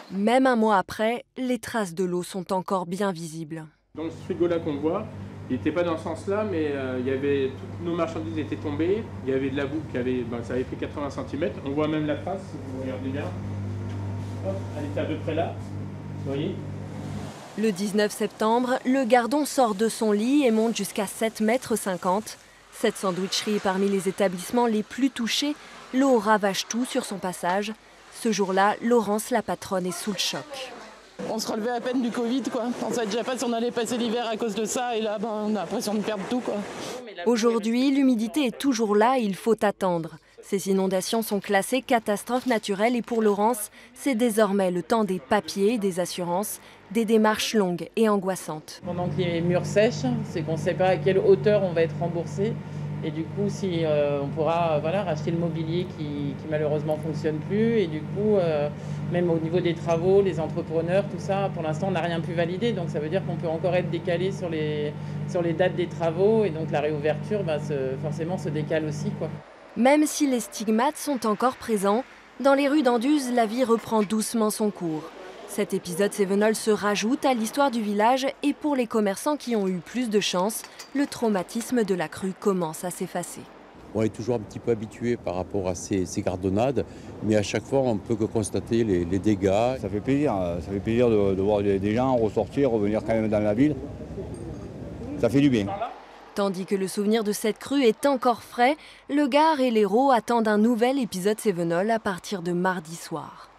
Même un mois après, les traces de l'eau sont encore bien visibles. Dans ce frigo-là qu'on voit, il n'était pas dans ce sens-là, mais toutes nos marchandises étaient tombées. Il y avait de la boue ça avait fait 80 cm. On voit même la trace, si vous regardez bien. Hop, elle était à peu près là. Vous voyez ? Le 19 septembre, le gardon sort de son lit et monte jusqu'à 7,50 mètres. Cette sandwicherie est parmi les établissements les plus touchés. L'eau ravage tout sur son passage. Ce jour-là, Laurence, la patronne, est sous le choc. On se relevait à peine du Covid, quoi. On savait déjà pas si on allait passer l'hiver à cause de ça, et là, on a l'impression de perdre tout, quoi. Aujourd'hui, l'humidité est toujours là et il faut attendre. Ces inondations sont classées catastrophes naturelles et pour Laurence, c'est désormais le temps des papiers, des assurances, des démarches longues et angoissantes. Pendant que les murs sèchent, c'est qu'on ne sait pas à quelle hauteur on va être remboursé. Et du coup, si on pourra racheter le mobilier qui malheureusement ne fonctionne plus. Et du coup, même au niveau des travaux, les entrepreneurs, tout ça, pour l'instant, on n'a rien pu valider. Donc ça veut dire qu'on peut encore être décalé sur les dates des travaux. Et donc la réouverture, forcément, se décale aussi, quoi. Même si les stigmates sont encore présents, dans les rues d'Anduze, la vie reprend doucement son cours. Cet épisode Cévenol se rajoute à l'histoire du village et pour les commerçants qui ont eu plus de chance, le traumatisme de la crue commence à s'effacer. On est toujours un petit peu habitué par rapport à ces gardonnades, mais à chaque fois on ne peut que constater les dégâts. Ça fait plaisir de voir des gens ressortir, revenir quand même dans la ville. Ça fait du bien. Tandis que le souvenir de cette crue est encore frais, le Gard et l'Hérault attendent un nouvel épisode Cévenol à partir de mardi soir.